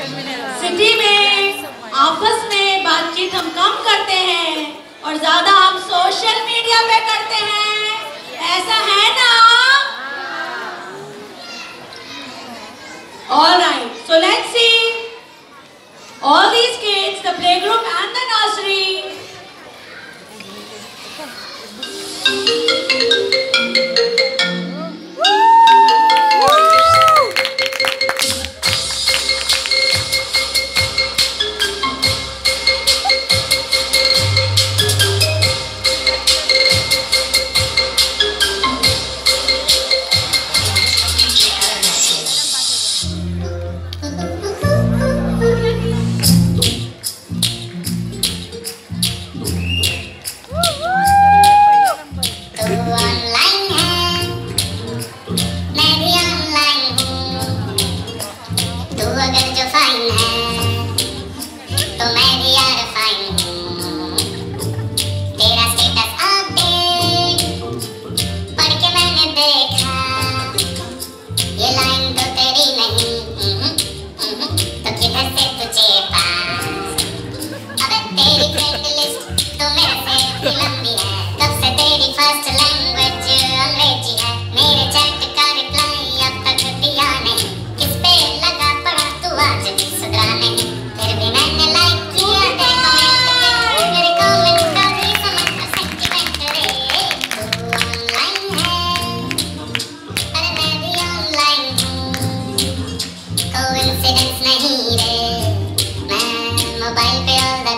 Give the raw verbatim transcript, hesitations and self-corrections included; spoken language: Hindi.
सिटी में आपस में बातचीत हम कम करते हैं और ज्यादा हम सोशल मीडिया पे करते हैं, ऐसा है ना? All right, so let's see all these kids, the playgroup and the nursery. नहीं रे, मैं मोबाइल पे